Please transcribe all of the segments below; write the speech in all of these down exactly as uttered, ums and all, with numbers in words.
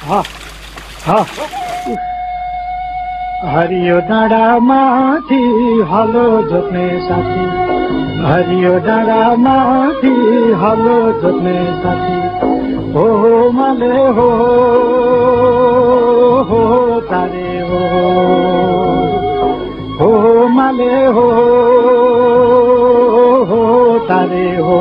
हाँ हाँ हरियो डाँडा माथि हलो जोत्ने साथी, हरियो डाँडा माथि हलो जोत्ने साथी, हो हो माले हो हो तारे हो हो माले हो हो तारे हो।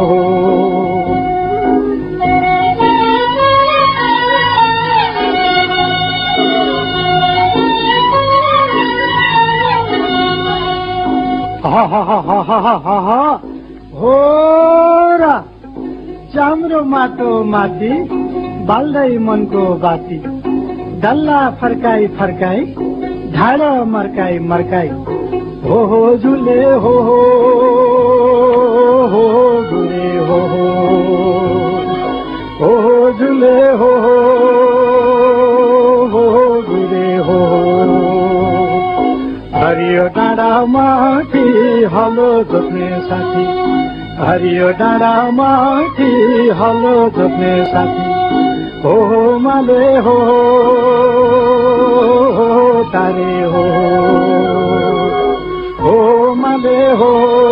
हा हा हा हा हा हा हा हो र चाम्रो माटो माथि बाल्दै मनको बाती, डल्ला फर्काई फर्काई ढाडो मर्काई मर्काई, हो हो झुले हो हो हो गुरे हो हो हो झुले हो हो गुरे हो। हरियो डाँडा माथि हलो जोत्ने साथी, हरियो डाँडा माथि हलो जोत्ने साथी, हो हो माले हो हो तारे हो हो माले हो